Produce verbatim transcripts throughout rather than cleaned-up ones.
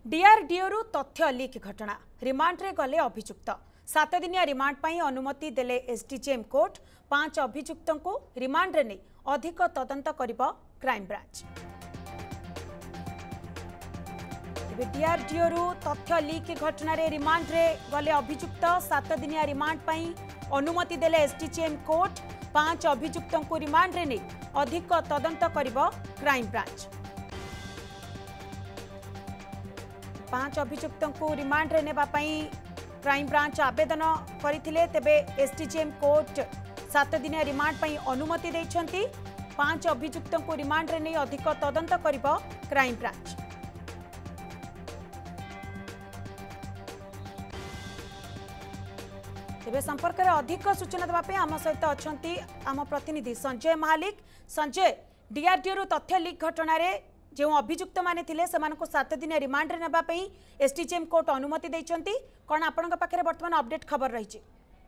DRDO तथ्य leak घटना remand रे गले अभियुक्त सात दिनिया रिमांड पर अनुमति देले एसडीजेएम कोर्ट पांच अभियुक्त को रिमांड रे नहीं अधिक तदंत करिबो क्राइम ब्रांच। डीआरडीओ तथ्य लीक घटना रे रिमांड रे गले अभियुक्त सात दिनिया रिमांड पर अनुमति देले एसडीजेएम कोर्ट पांच अभियुक्त को रिमांड रे नहीं अधिक तदंत करिबो क्राइम ब्रांच। पांच अभियुक्त को रिमांड रे नेबा पई क्राइम ब्रांच आवेदन करथिले तेबे एसडीजेएम कोर्ट सात दिन रिमांड पई अनुमति दैछंती। पांच अभियुक्त को रिमांड रे नै अधिक तदंत करिबो क्राइम ब्रांच। तेबे संपर्क रे अधिक सूचना देबा पई आम सहित अछंती आम प्रतिनिधि संजय महालिक। संजय, डीआरडीओ तथ्य लीक घटना रे जो अभियुक्त माने थिले सेमानको सात दिन रिमांड रे नेबा पई एसडीजेएम कोर्ट अनुमति दैछंती। कोन आपनका पाखरे वर्तमान अपडेट खबर रही छि?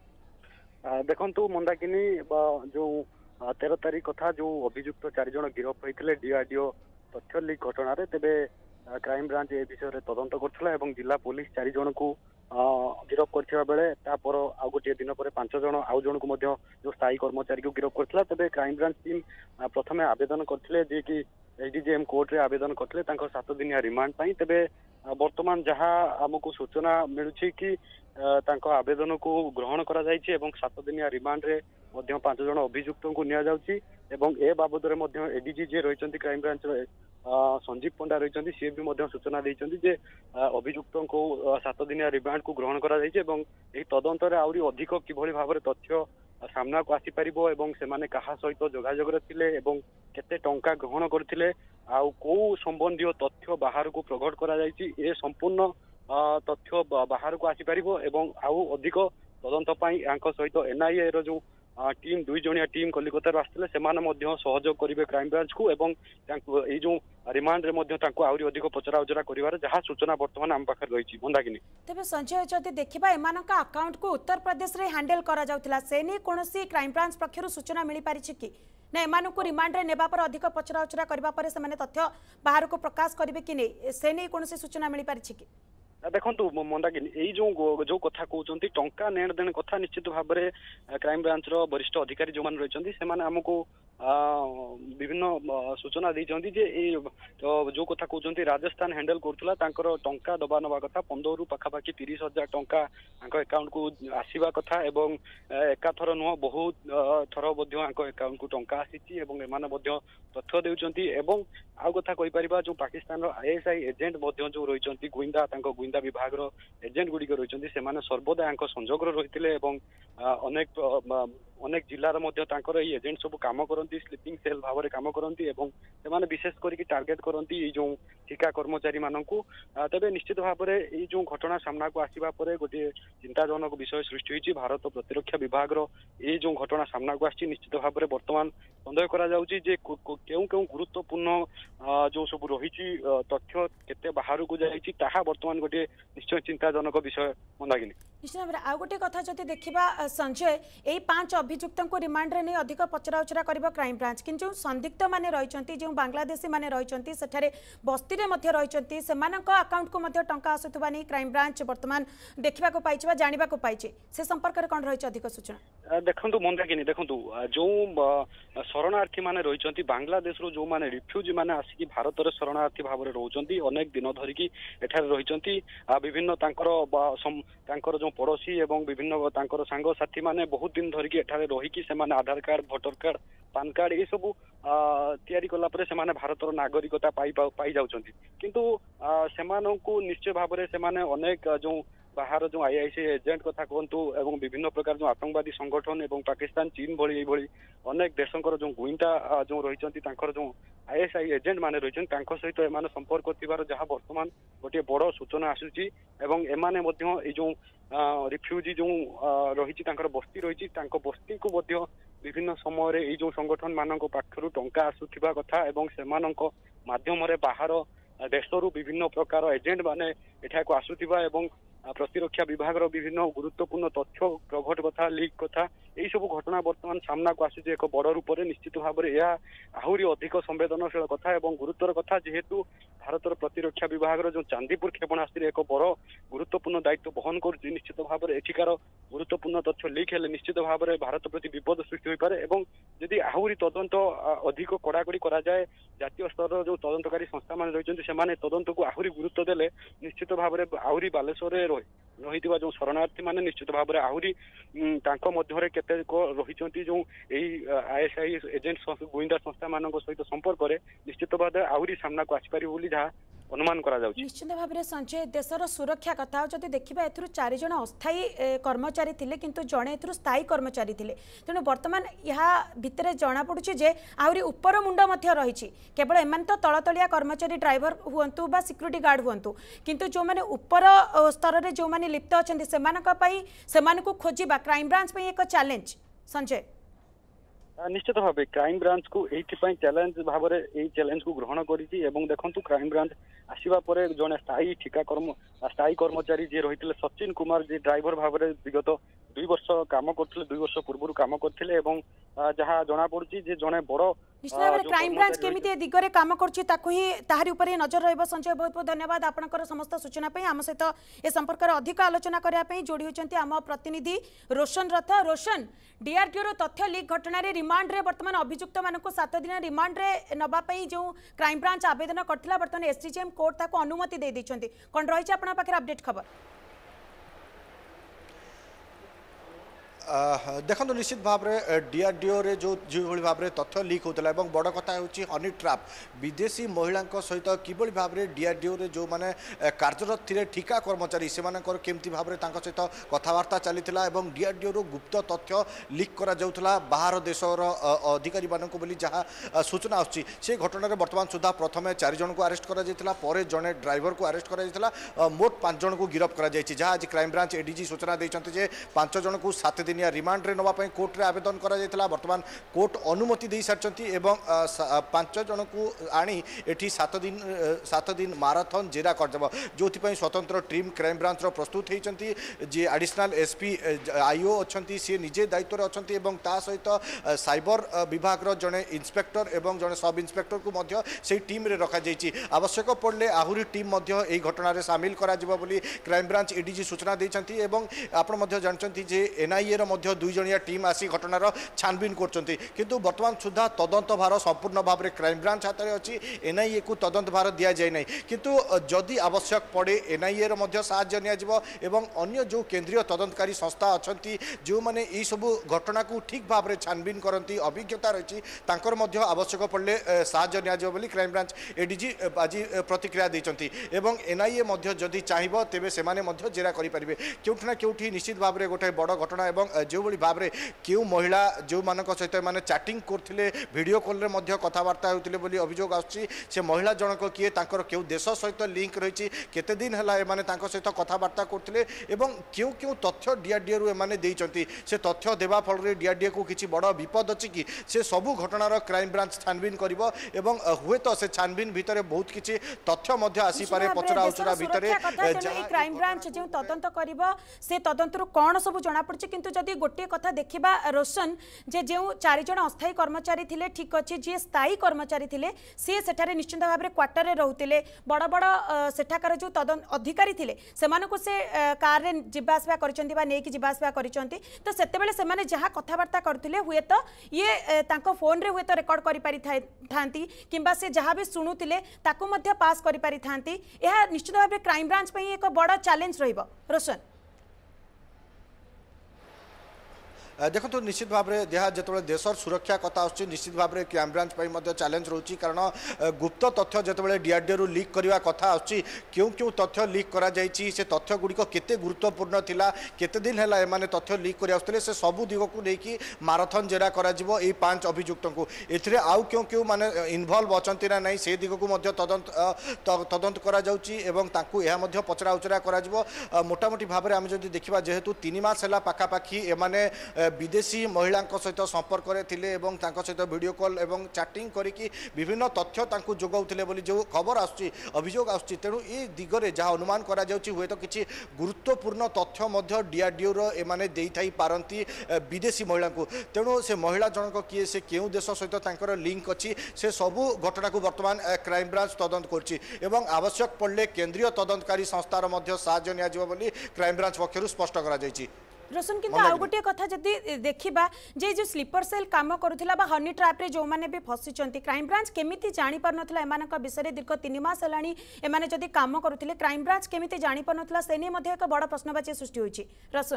देखंतु मंदाकिनी जो तेरह तारीख कथा जो अभियुक्त चार जन गिरफ होइथिले डीआरडीओ तथ्य लीक घटना रे तेबे क्राइम ब्रांच ए विषय रे तदंत करथिला एवं जिला पुलिस चार जन को गिरफ करथिबा बेले तापर आ गोटे दिन पर पांच जन आउ जन को मध्य जो स्थायी कर्मचारी को गिरफ करथिला। तेबे क्राइम ब्रांच टीम प्रथमे आवेदन करथिले जे कि एसडीजेएम कोर्ट रे आवेदन करथिले तांको सात दिनिया रिमांड पई। तेबे वर्तमान जहा हमको सूचना मिलुछि कि तांको आवेदन को ग्रहण करा जायछि एवं सात दिनिया रिमांड रे मध्य पांच जन अभियुक्त को निया जाउछि एवं ए बाबद रे मध्य एडीजी जे रहिचंती क्राइम ब्रांच रे संजीव पंडा रहिचंती से भी मध्य सूचना दैचंती जे अभियुक्त को सात दिनिया रिमांड को ग्रहण करा जायछि एवं एही तदंत रे आउरी अधिक किभଳି भाबरे तथ्य सामना को आसी परिबो एवं सेमाने कहा सहित जोगाजोग रे थिले एवं केते टंका ग्रहण करथिले आउ को संबंधी तथ्य बाहर को प्रकट करा जायछि ए संपूर्ण तथ्य बाहर को आसी परिबो एवं आउ अधिक तदंत पई आंक सहित एनआईए रो जो टीम दुई जणिया टीम कलिकता आसते से सहयोग करेंगे क्राइम ब्रांच को एवं ये जो रिमांड रे मध्य आहरी अधिक पचरा उचरा कर जहाँ सूचना बर्तमान आम पाखे रही मंदाकिनी। तेबे संजय जदि देखा एमान अकाउंट को उत्तर प्रदेश रे हैंडल करा जाउथिला से नहीं कोनोसी क्राइम ब्रांच पक्षरु सूचना मिली पारिछि कि ना एमान को रिमांड रे नेबा पर अधिक पचरा उचरा करबा पर से माने तथ्य बाहर को प्रकाश करिवे कि नहीं से नहीं कोनोसी सूचना मिली पारिछि कि? देखु मंदाकिनी यही जो जो कथा कहते टंका नेण देण कथा निश्चित भाव में क्राइम ब्रांच रो वरिष्ठ अधिकारी जो मान रही से आमको विभिन्न सूचना देइछंती जे तो जो कथा कहते राजस्थान हैंडल करथुला तांकर टंका दबा नबा कथा पंद्रह रु पाखापाखि तीस हजार टंका अकाउंट को आसीबा कथा एवं एकाथर नुह बहुत थर अकाउंट को टंका आसीची एवं एमाने मध्य तथ्य देउछंती एवं आउ कथा कहि परिबा जो पाकिस्तान रो आईएसआई एजेंट मध्य जो रहिछंती गुइंदा तांको गुइंदा विभाग रो एजेंट गुडी को रहिछंती सेमाने सर्वदा आंक संजोग रहिथिले एवं अनेक अनेक जिल्लार मध्य तांकर ई एजेंट सब काम करती स्लीपिंग सेल भाव में काम करती एवं सेमाने विशेष करके टार्गेट करती ये जो ठिका कर्मचारी मानू तेबे निश्चित भाव में ये जो घटना सामना को आसवा पर गोटे चिंताजनक विषय सृष्टि होइछि। भारत प्रतिरक्षा विभाग रो ये जो घटना सामना को आछि निश्चित भाव में बर्तमान संदेह करा जाउछि जे केउ केउ गुरुत्वपूर्ण जो सब रही तथ्य केते बाहर को जाइछि ताहा बर्तमान गोटे निश्चय चिंताजनक विषय मंदाकिनी। निश्चित भाव आउ गोटे कथा जदि देखिबा संजय यही पांच अभियुक्त को रिमांड रे नहीं अधिक पचरा उचरा करिबो क्राइम ब्रांच किंतु संदिग्ध माने रहिचंती जो बांग्लादेशी माने रहिचंती सेठारे बस्ती रे मध्य रहिचंती सेमानक अकाउंट को मध्य टंका आसुथबा नहीं क्राइम ब्रांच वर्तमान देखिबा को पाइछि बा जानिबा को पाइछि से संपर्क रे कोन रहिछ अधिक सूचना? देखंतु मंदाकिनी देखंतु जो शरणार्थी माने रहिचंती बांग्लादेश रो जो माने रिफ्यूजी माने आसी भारत रे शरणार्थी भाव रे रहउचंती अनेक दिन धरिकी एठारे रहिचंती विभिन्न तांकर तांकर जो पड़ोसी एवं विभिन्न तांकर सांग साथी माने बहुत दिन धरिकी एठारे रहिकी सेमाने Aadhaar card voter card PAN card ये सब तैयारी कला परे सेमाने भारतर नागरिकता पाई पाई जाउचंती किंतु सेमानंकु निश्चय भाव में सेमाने अनेक जो बाहर जो आईआईसी एजेंट कथा कहतु एवं विभिन्न प्रकार जो आतंकवादी संगठन एवं पाकिस्तान चीन भली भली अनेक देशंकर जो गुइंदा जो रहिचंती तांकर जो आईएसआई एजेंट माने रहिचंती तांको सहित एमाने संपर्क थिबार जहाँ बर्तमान गोटे बड़ सूचना आसुची एवं एमाने मध्य ए जो रिफ्यूजी जो रही तांकर बस्ती रही बस्ती को मध्य विभिन्न समय ये जो संगठन मानक पाखरु टंका आसुथिबा कथा एवं सेमानक माध्यम रे बाहर देशरू विभिन्न प्रकार एजेंट माने एठा को आसुथिबा एवं प्रतिरक्षा विभाग विभिन्न गुरुत्वपूर्ण तथ्य प्रघट कथा लीक कथा यही सब घटना बर्तमान सामना को आसुचे एक बड़ रूप में निश्चित भाव में यह आहरी अधिक संवेदनशील कथा और गुरुतर कथा जेहेतु भारतर प्रतिरक्षा विभाग जो चांदीपुर क्षेपणास्त्र एक बड़ गुरुत्वपूर्ण दायित्व बहन कर निश्चित भाव में एठिकार गुरुत्वपूर्ण तथ्य लीक हेले निश्चित भाव में भारत प्रति विपद सृष्टि हो पारे एवं जदि आहरी तदंत अधिक कड़ाकड़ी करा जाए जातीय स्तर जो तदंतकारी संस्था मान रही से तदंत को आहरी गुरुत्व देले निश्चित भाव में आहरी बालेश्वर रही जो शरणार्थी माने निश्चित भाव में आहरी केते रही जो आईएसआई एजेंट गुइंडा संस्था मान सहित संपर्क निश्चित भाव में आहरी सामना को आसपार बोली जहाँ अनुमान करा जाउछि। निश्चित भाव में संजय देशर सुरक्षा कथा जदि देखा एथुरु चारि जण अस्थायी कर्मचारी थिले किंतु जणे एथुरु स्थायी कर्मचारी थिले तेणु वर्तमान यहाँ भितर जना पड़ुछि जे आहुरी उपर मुंड मध्य रही केवल एमान तो तलतलिया कर्मचारी ड्राइवर हुंतु बा सिक्यूरिटी गार्ड हुंतु किंतु जो माने उपर स्तर रे जो माने लिप्त अछंती सेमानक पई सेमानकु खोजिबा क्राइम ब्रांच पई एक चैलेंज संजय। निश्चित भाव क्राइम ब्रांच को ये चैलेंज भाव में यही चैलेंज को ग्रहण करी देखु क्राइम ब्रांच आसवा पर जड़े स्थायी ठिका कर्म स्थायी कर्मचारी जी रही सचिन कुमार जी ड्राइवर भाव में विगत दुई वर्ष काम करते दुई वर्ष पूर्व काम करते जहाँ जना पड़ी जड़े बड़ क्राइम ब्रांच केमी दिगरे काम कर नजर रही। संजय बहुत बहुत धन्यवाद आपनकर समस्त सूचना आम सहित ए संपर्क में अधिक आलोचना करने जोड़ी होती आम प्रतिनिधि रोशन रथ। रोशन डीआरडीओ तथ्य लीक घटना रिमांड रे वर्तमान अभियुक्त मानक सात दिन रिमांड रे नबाई जो क्राइम ब्रांच आवेदन करथिला वर्तमान एसडीजेएम कोर्ट ताको अनुमति दे दैछंती कोन रहिछ आपन पाखे अपडेट खबर। देखो निश्चित भाव में डीआरडीओ रे जो जो भाव में तथ्य लीक होता है बड़ कथा हूँ हनी ट्राप विदेशी महिला सहित किभली भाव में डीआरडीओ रे जो मैंने कार्यरत थे ठिका कर्मचारी से केमती भाव में सहित कथबार्ता चली डीआरडीओ रो गुप्त तथ्य लीक करा जाउथला बाहर देशर अधिकारी मानक बोली जहाँ सूचना आसुची से घटना वर्तमान सुधा प्रथम चार जन को अरेस्ट करा जायतिला परे जने ड्राइवर को अरेस्ट करा जायतिला मोट पांच जन को गिरफ्त करा जायछि जहाँ आज क्राइम ब्रांच एडीजी सूचना देइछन्ते जे पांच जन को सात दिन रिमांड रे नवा कोर्ट रे आवेदन करा जायतिला वर्तमान कोर्ट अनुमति दे सारचंती एवं पांच जन को आनी एठी सात दिन सात दिन माराथन जेरा करजब जोथि पई स्वतंत्र टीम क्राइम ब्रांच रो प्रस्तुत हेचंती जे एडिशनल एसपी आईओ अछंती से निजे दायित्व रे अछंती एवं ता सहित साइबर विभाग रो जने इंस्पेक्टर एवं जने सब इंस्पेक्टर को मध्य से टीम रे रखा जायछि आवश्यक पड़ले आहुरी टीम मध्य एई घटना रे शामिल करा जिवो बोली क्राइम ब्रांच एडीजी सूचना देछंती एवं आपण मध्य जानचंती जे एनआईए रो मध्य दुई जणिया टीम आसी घटनार छानबीन करचंती किंतु वर्तमान सुधा तदंत भार संपूर्ण भाव में क्राइम ब्रांच हाथ में अच्छी एनआईए को तदंत भार दि जाए ना किंतु जदि आवश्यक पड़े एनआईए रो मध्य साहाय्य नियाजिवो एवं अन्य जो केंद्रीय तदंतकारी संस्था अच्छी जो मैंने यही सब घटना को ठीक भाव में छानबीन करती अभिज्ञता रही तांकर मध्य आवश्यक पड़े साहाय्य नियाजिवो बोली क्राइम ब्रांच एडीजी आज प्रतिक्रिया देइचंती एवं एनआईए मध्य जदि चाहिबो तेबे सेमाने मध्य जेरा करि परिबे केउठना केउठी निश्चित भाव में गोटे बड़ घटना एवं जो भाव में क्यों महिला जो मान सहित मैंने चैटिंग करते वीडियो कॉल रे मध्य कथबार्ता होते बोली अभियोग आसुची से महिला जनक किए तांकर क्यों देश सहित लिंक रही केते दिन है एमाने तांकर सहित कथबार्ता करते एवं क्यों क्यों तथ्य डीआरडीओ रु एमाने देइचंती से तथ्य देवा फल रे डीआरडीओ को किछि बड़ विपद अछि कि से सबु घटनार क्राइम ब्रांच छानबीन करिवो एवं हुए तो से छानबीन भितरे बहुत किछि तथ्य मध्य आसी पारे पचरा उचरा भितरे क्राइम ब्रांच जो तदंत करिवो से तदंत रु कोन सब जणा पड़छि किंतु जदि गोटे कथा देखिबा रोशन जे जो चार जन अस्थायी कर्मचारी थिले ठीक अच्छे जी स्थायी कर्मचारी थिले सी सेठारे निश्चित भाव में क्वार्टर रे रहउतिले बड़ बड़ सेठाकर जो तदंत अधिकारी थिले सेमानको से कार रे जिबा आसबा करिसंती बा नेकी जिबा आसबा करिसंती तो सेतेबेले सेमाने जहाँ कथबार्ता करथिले हुए तो ये तांको फोन रे हुए तो रेकॉर्ड करि पारि थांती किंबा से जहाँ भी शुणुतिले ताको मध्य पास करि पारि थांती यह निश्चित भाव में क्राइम ब्रांच पई एक बड़ चैलेंज रहिबो। रोशन देखो तो निश्चित भाव में जहाँ जो देशर सुरक्षा कथा आसुची निश्चित भाव में क्राइम ब्रांच चैलेंज रोचे कारण गुप्त तथ्य जो डीआरडीओ रु लीक करने कथा आसुची क्यों क्यों तथ्य लीक करा जायछि से तथ्य गुड़िक केते गुरुत्वपूर्ण थिला केते दिन है एमाने तथ्य लीक कर आसुतले से सबु दिग को लेकिन माराथन जेरा करा जिवो ए पांच अभियुक्त को एथिरे आउ क्यों क्यों माने इनवॉल्व अछंती ना नहीं से दिग को मध्य तदंत तदंत करा जाउची एवं तांकु एहा मध्य पचरा उचरा करा जिवो मोटामोटी भाव में आम जदि देखिबा जेहेतु तीन मास हैला पाखापाखि एमाने विदेशी महिला सहित संपर्क थे सहित वीडियो कॉल और चैटिंग करके विभिन्न तथ्य जोगाउले बोली जो खबर आसुची अभियोग आसुची तेणु ये दिगरे जहाँ अनुमान करा जाउची हुए तो किसी गुरुत्वपूर्ण तथ्य मध्य डीआरडीओ रो एमाने देई थाई पारंती विदेशी महिला को तेणु से महिला जनक किए से केउ देश सहित तांकर लिंक अच्छी से सबू घटना को वर्तमान क्राइम ब्रांच तदंत करछि एवं आवश्यक पड़ले केंद्रीय तदंतकारी संस्थार मध्य साहाय्य नियाजिबो बोली क्राइम ब्रांच पक्षरु स्पष्ट करा जायछि। रोशन किंतु आउ गोटे कथा जदि देखिबा जे जो स्लीपर सेल काम करुथिला बा हनी ट्रैप रे जो माने भी फसिचंती क्राइम ब्रांच केमिति जानि पर नथला एमानक विषय दीर्घ तीन मास हलाणी एमाने जदि काम करुथिले क्राइम ब्रांच केमिति जानि पर नथला सेनी मध्ये एक बड़ प्रश्नवाची सृष्टि होइछि। रोशन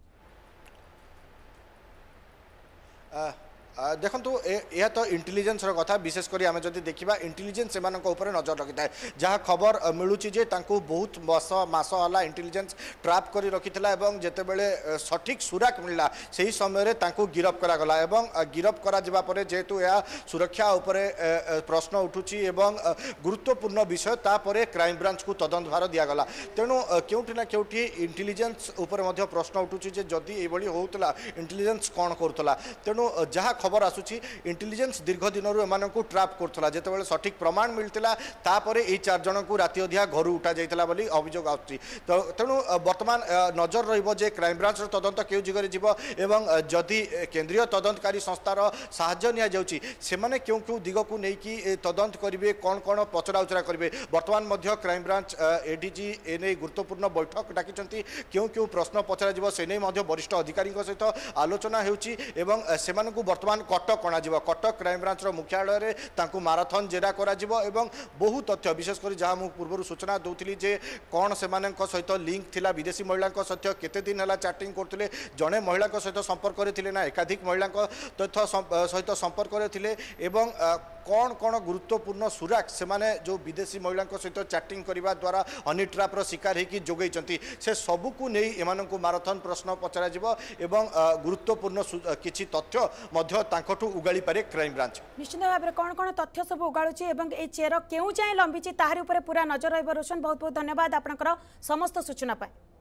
देखु यह तो इंटेलिजेंस कथा विशेषकर आम जब देखा इंटेलिजेंस से नजर रखी था जहाँ खबर मिलूँ जे बहुत बस मस है इंटेलिजेंस ट्राप कर रखी जितेबले सठिक सुराक मिलला से ही समय गिरफ करागला एवं गिरफ कर जेहेतु यह सुरक्षा उपरे प्रश्न उठुची एवं गुरुत्वपूर्ण विषय तापर क्राइम ब्रांच को तदंत भार दिगला तेणु केउठी ना केउठी इंटेलिजेंस उपरे प्रश्न उठुची जे जदि ये होता इंटेलिजेंस कौन करूला तेणु जहाँ खबर आसुची इंटेलिजेंस दीर्घ दिन एम को ट्राप करथला जेतेबेले सठिक प्रमाण मिलता तापर ये चार जन को राति अधिया घर उठा जाइतला बोली अभियोग आसुची तो तेणु वर्तमान नजर रहिबो जे क्राइम ब्रांच तदंत केउ जिगरे जीवो एवं जदि केंद्रीय तदंतकारी संस्थार साहाय्य निया जाउची सेमाने केउ केउ दिग को नेकी तदंत करिवे कोन कोन पचरा उचरा करिवे वर्तमान मध्य क्राइम ब्रांच एडीजी एने गुरुत्वपूर्ण बैठक डाकिचंती केउ केउ प्रश्न पचरा जीवो सेने मध्य वरिष्ठ अधिकारी सहित आलोचना हेउची एवं सेमानकु वर्तमान कटक अणाजिब कटक क्राइम ब्रांच मुख्यालय तांकु माराथन जेरा करा एवं बहु तथ्य विशेषकर जहाँ मुझे पूर्व सूचना दूसरी जे कौन से सहित लिंक थिला विदेशी महिला सहित केते दिन है चैटिंग करते जड़े महिला सहित संपर्क थे ना एकाधिक महिला तथ्य सहित संपर्क थे एवं कौन कौन गुरुत्वपूर्ण सुराक से माने जो विदेशी महिला सहित चैटिंग करने द्वारा हनी ट्रापर शिकार होगी जोगई से सबू को नहीं एम माराथन प्रश्न पचरा एवं गुरुत्वपूर्ण किसी तथ्य मध्य तांकठू उगाड़ी पारे क्राइम ब्रांच निश्चित भाव में कौन कौन तथ्य सब उगाड़ुची एवं ए चेर केउ जाए लंबी ताहारी पूरा नजर रहिबो। रोशन बहुत बहुत धन्यवाद आपनकर समस्त सूचना पाए।